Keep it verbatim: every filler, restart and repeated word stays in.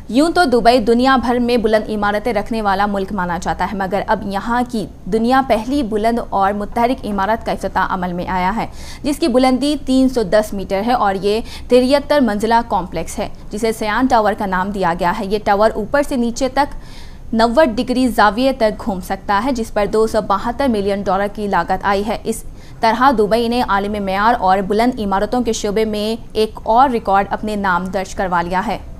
यूं तो दुबई दुनिया भर में बुलंद इमारतें रखने वाला मुल्क माना जाता है, मगर अब यहाँ की दुनिया पहली बुलंद और मुतहरिक इमारत का इफ्तिताह अमल में आया है, जिसकी बुलंदी तीन सौ दस मीटर है और ये तिहत्तर मंजिला कॉम्प्लेक्स है, जिसे सयान टावर का नाम दिया गया है। ये टावर ऊपर से नीचे तक नब्बे डिग्री जाविये तक घूम सकता है, जिस पर दो सौ बहत्तर मिलियन डॉलर की लागत आई है। इस तरह दुबई ने आलमी मेयार और बुलंद इमारतों के शोबे में एक और रिकॉर्ड अपने नाम दर्ज करवा लिया है।